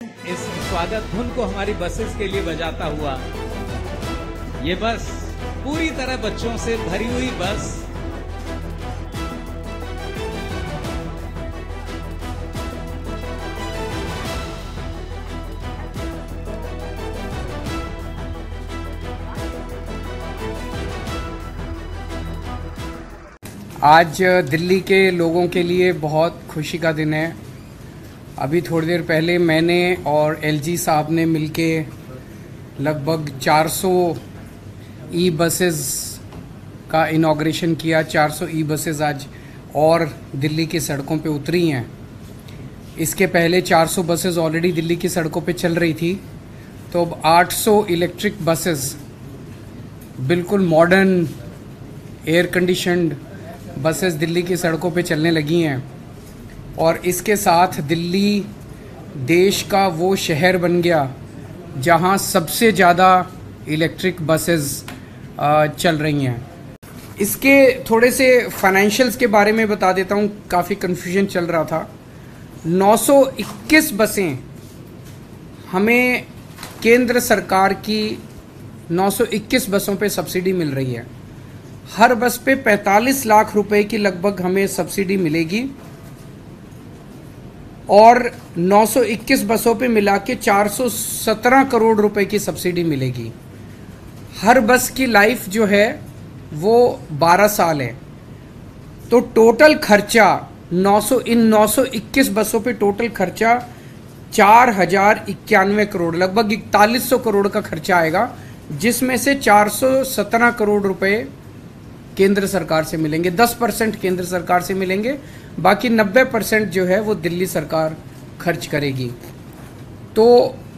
इस स्वागत धुन को हमारी बसेस के लिए बजाता हुआ ये बस पूरी तरह बच्चों से भरी हुई बस आज दिल्ली के लोगों के लिए बहुत खुशी का दिन है। अभी थोड़ी देर पहले मैंने और एलजी साहब ने मिलके लगभग 400 ई बसेस का इनॉग्रेशन किया। 400 ई बसेस आज और दिल्ली की सड़कों पे उतरी हैं। इसके पहले 400 बसेस ऑलरेडी दिल्ली की सड़कों पे चल रही थी, तो अब 800 इलेक्ट्रिक बसेस बिल्कुल modern air conditioned buses Delhi की सड़कों पे चलने लगी हैं। और इसके साथ दिल्ली देश का वो शहर बन गया जहां सबसे ज़्यादा इलेक्ट्रिक बसेस चल रही हैं। इसके थोड़े से फाइनेंशियल्स के बारे में बता देता हूं, काफ़ी कन्फ्यूजन चल रहा था। 921 बसें हमें केंद्र सरकार की 921 बसों पे सब्सिडी मिल रही है। हर बस पे 45 लाख रुपए की लगभग हमें सब्सिडी मिलेगी और 921 बसों पे मिला के 417 करोड़ रुपए की सब्सिडी मिलेगी। हर बस की लाइफ जो है वो 12 साल है, तो टोटल खर्चा 921 बसों पे टोटल खर्चा 4091 करोड़, लगभग 4100 करोड़ का खर्चा आएगा, जिसमें से 417 करोड़ रुपए केंद्र सरकार से मिलेंगे। 10% केंद्र सरकार से मिलेंगे, बाकी 90% जो है वो दिल्ली सरकार खर्च करेगी। तो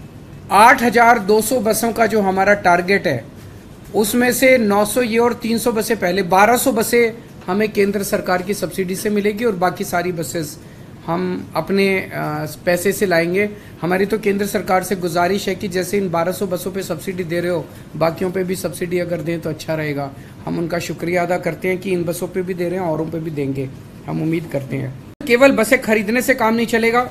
8200 बसों का जो हमारा टारगेट है उसमें से 900 ये और 300 बसें पहले, 1200 बसें हमें केंद्र सरकार की सब्सिडी से मिलेगी और बाकी सारी बसेस हम अपने पैसे से लाएंगे। हमारी तो केंद्र सरकार से गुजारिश है कि जैसे इन 1200 बसों पे सब्सिडी दे रहे हो, बाकियों पे भी सब्सिडी अगर दें तो अच्छा रहेगा। हम उनका शुक्रिया अदा करते हैं कि इन बसों पे भी दे रहे हैं, औरों पे भी देंगे, हम उम्मीद करते हैं। केवल बसें खरीदने से काम नहीं चलेगा,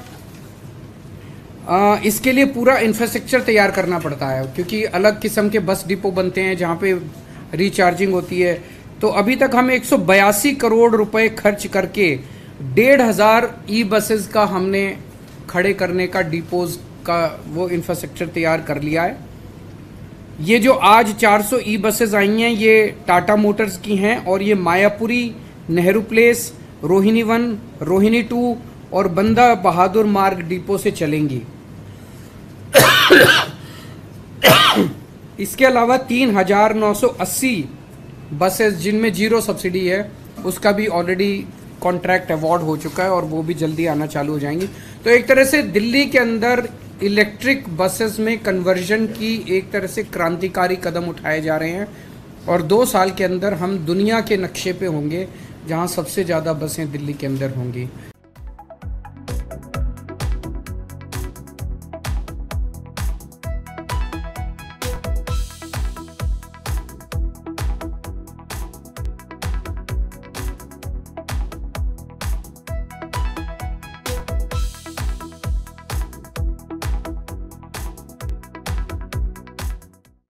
इसके लिए पूरा इंफ्रास्ट्रक्चर तैयार करना पड़ता है, क्योंकि अलग किस्म के बस डिपो बनते हैं जहाँ पे रिचार्जिंग होती है। तो अभी तक हम 182 करोड़ रुपए खर्च करके 1500 ई बसेस का हमने खड़े करने का डिपोज का वो इंफ्रास्ट्रक्चर तैयार कर लिया है। ये जो आज 400 ई बसेस आई हैं ये टाटा मोटर्स की हैं और ये मायापुरी, नेहरू प्लेस, रोहिणी 1, रोहिणी 2 और बंदा बहादुर मार्ग डिपो से चलेंगी। इसके अलावा 3980 बसेस जिनमें जीरो सब्सिडी है उसका भी ऑलरेडी कॉन्ट्रैक्ट अवार्ड हो चुका है और वो भी जल्दी आना चालू हो जाएंगी। तो एक तरह से दिल्ली के अंदर इलेक्ट्रिक बसेस में कन्वर्जन की एक तरह से क्रांतिकारी कदम उठाए जा रहे हैं और 2 साल के अंदर हम दुनिया के नक्शे पे होंगे जहां सबसे ज़्यादा बसें दिल्ली के अंदर होंगी।